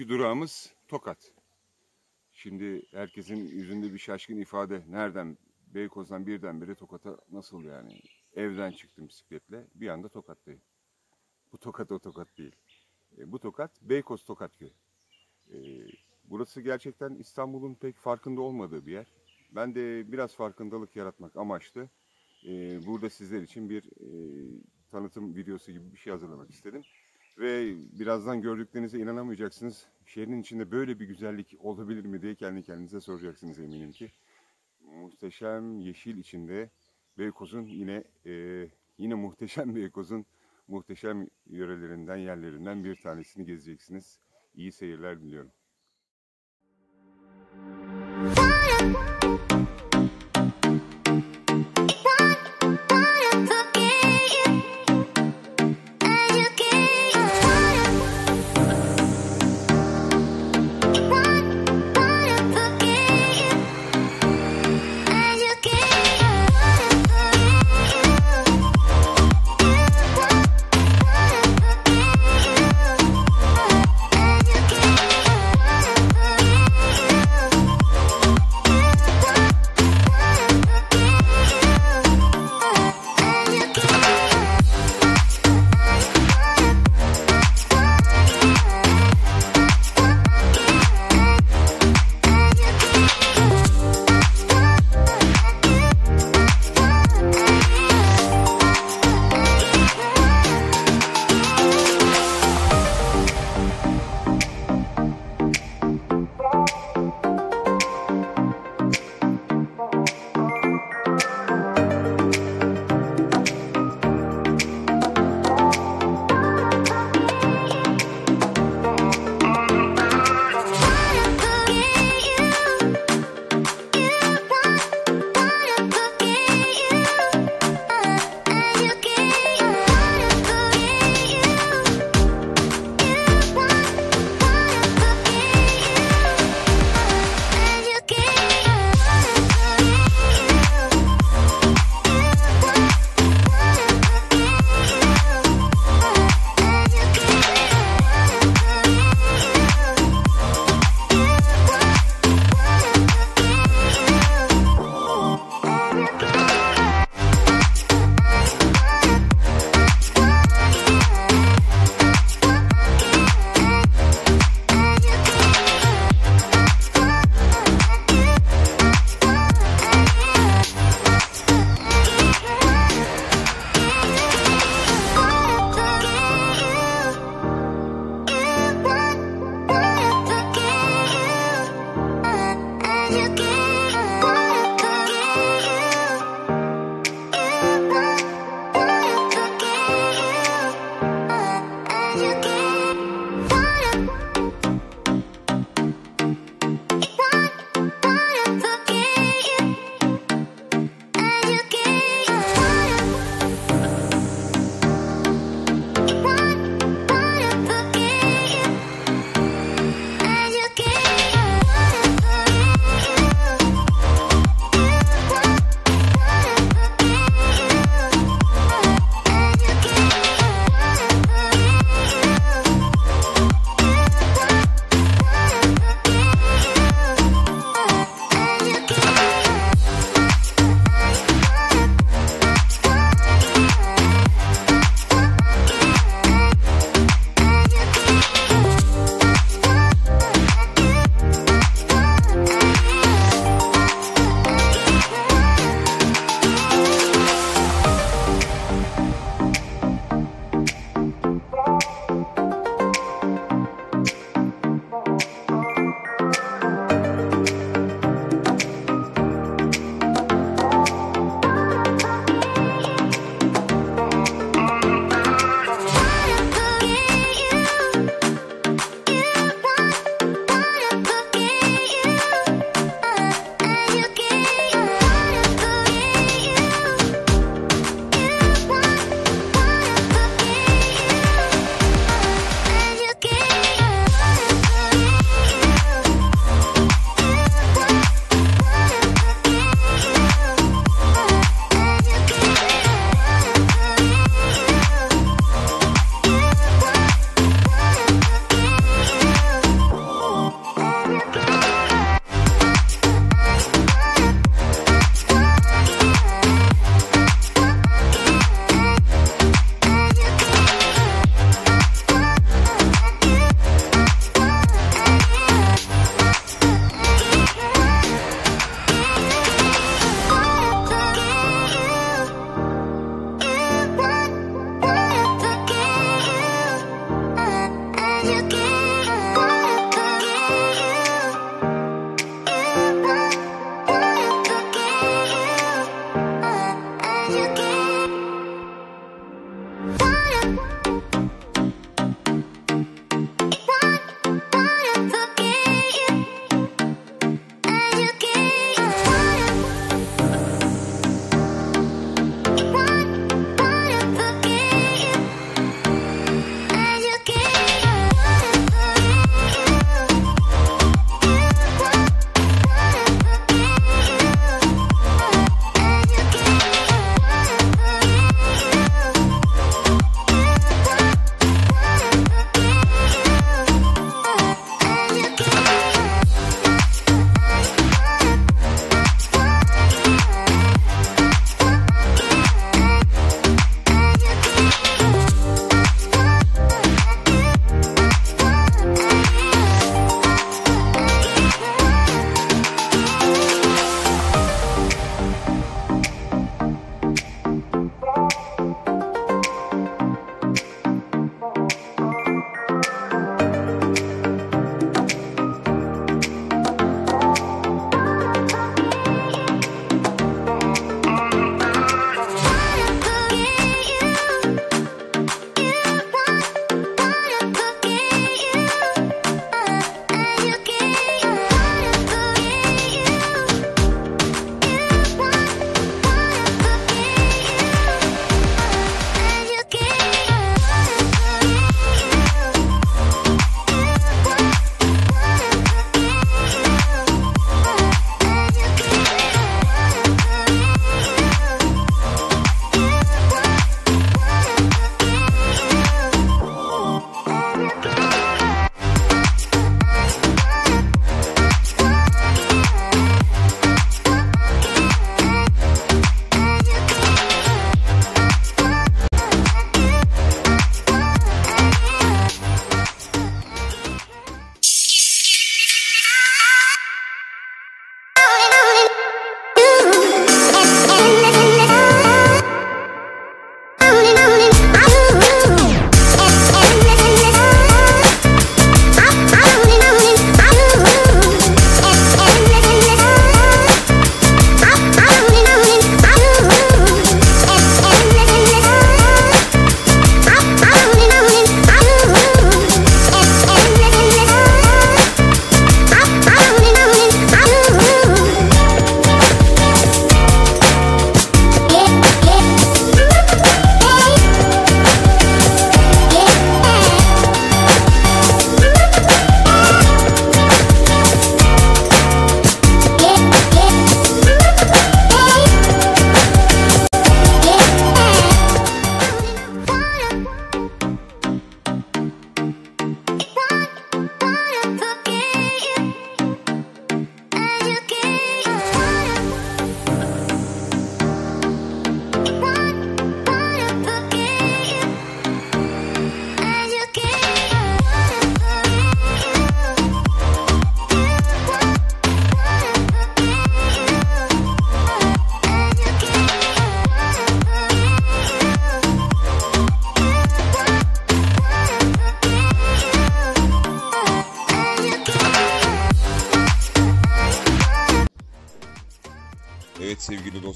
Bugünkü durağımız Tokat. Şimdi herkesin yüzünde bir şaşkın ifade. Nereden? Beykoz'dan birdenbire Tokat'a nasıl yani? Evden çıktım bisikletle. Bir anda Tokat'tayım. Bu Tokat o Tokat değil. Bu Tokat Beykoz Tokatköy. Burası gerçekten İstanbul'un pek farkında olmadığı bir yer. Ben de biraz farkındalık yaratmak amaçlı burada sizler için bir tanıtım videosu gibi bir şey hazırlamak istedim. Ve birazdan gördüklerinize inanamayacaksınız. Şehrin içinde böyle bir güzellik olabilir mi diye kendi kendinize soracaksınız eminim ki. Muhteşem yeşil içinde Beykoz'un yine muhteşem Beykoz'un muhteşem yörelerinden, yerlerinden bir tanesini gezeceksiniz. İyi seyirler diliyorum.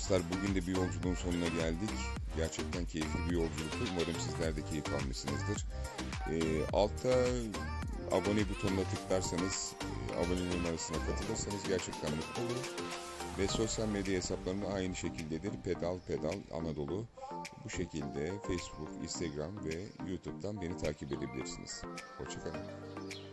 Dostlar, bugün de bir yolculuğun sonuna geldik. Gerçekten keyifli bir yolculuktu. Umarım sizler de keyif almışsınızdır. Altta abone butonuna tıklarsanız, abonelerin arasına katılırsanız gerçekten mutlu olurum. Ve sosyal medya hesaplarım da aynı şekildedir. Pedal Anadolu. Bu şekilde Facebook, Instagram ve YouTube'dan beni takip edebilirsiniz. Hoşçakalın.